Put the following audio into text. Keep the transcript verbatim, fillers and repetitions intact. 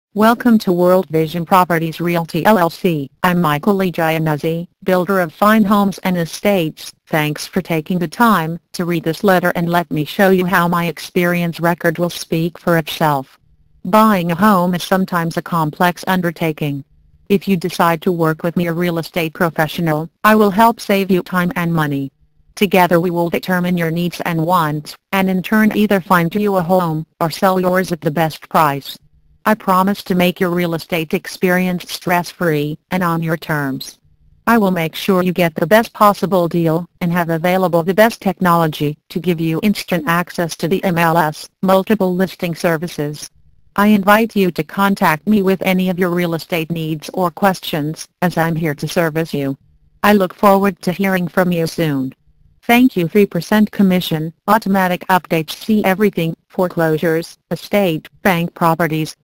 Welcome to World Vision Properties Realty L L C. I'm Michael Lee Gianuzzi, builder of fine homes and estates. Thanks for taking the time to read this letter, and let me show you how my experience record will speak for itself. Buying a home is sometimes a complex undertaking. If you decide to work with me, a real estate professional, I will help save you time and money. Together we will determine your needs and wants, and in turn either find you a home or sell yours at the best price. I promise to make your real estate experience stress-free and on your terms. I will make sure you get the best possible deal and have available the best technology to give you instant access to the M L S, multiple listing services. I invite you to contact me with any of your real estate needs or questions, as I'm here to service you. I look forward to hearing from you soon. Thank you. three percent commission, automatic updates. See everything: foreclosures, estate, bank properties,